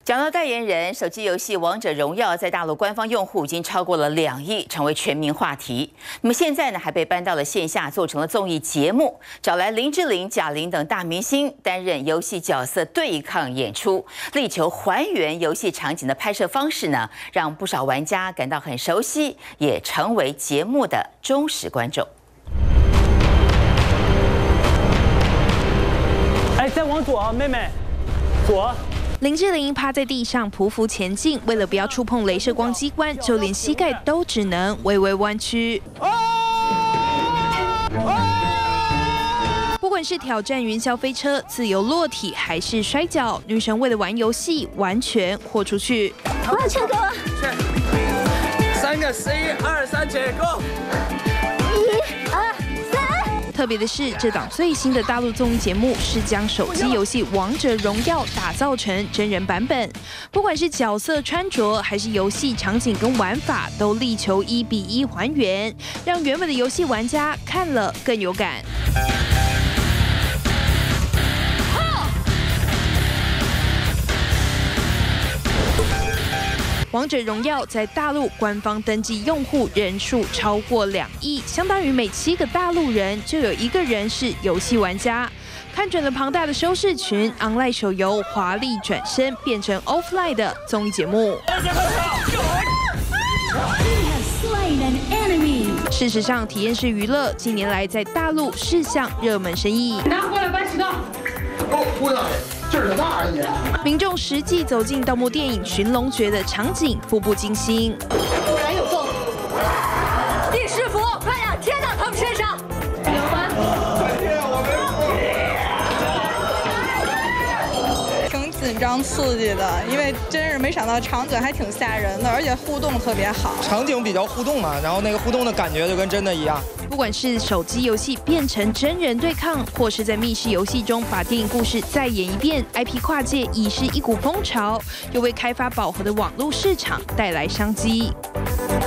讲到代言人，手机游戏《王者荣耀》在大陆官方用户已经超过了2亿，成为全民话题。那么现在呢，还被搬到了线下，做成了综艺节目，找来林志玲、贾玲等大明星担任游戏角色对抗演出，力求还原游戏场景的拍摄方式呢，让不少玩家感到很熟悉，也成为节目的忠实观众。 哎，再往左啊，妹妹，左。 林志玲趴在地上匍匐前进，为了不要触碰雷射光机关，就连膝盖都只能微微弯曲。不管是挑战云霄飞车、自由落体，还是摔跤，女神为了玩游戏，完全豁出去。 我要唱歌了。 3个11、2、3起 ，Go！ 1、2、3。 特别的是，这档最新的大陆综艺节目是将手机游戏《王者荣耀》打造成真人版本，不管是角色穿着，还是游戏场景跟玩法，都力求1比1还原，让原本的游戏玩家看了更有感。 王者荣耀在大陆官方登记用户人数超过2亿，相当于每7个大陆人就有1个人是游戏玩家。看准了庞大的收视群 ，online 手游华丽转身变成 offline 的综艺节目。事实上，体验式娱乐近年来在大陆是项热门生意。 拿过来搬石头。 哦，不要。 劲儿大一点。 民众实际走进盗墓电影《寻龙诀》的场景，步步惊心。 果然有洞。地师符，快点贴到他们身上。有吗？ 快贴，我没。挺紧张刺激的，因为真是没想到场景还挺吓人的，而且互动特别好。 场景比较互动嘛，然后那个互动的感觉就跟真的一样。 不管是手机游戏变成真人对抗，或是在密室游戏中把电影故事再演一遍 ，IP 跨界已是一股风潮，又为开发饱和的网络市场带来商机。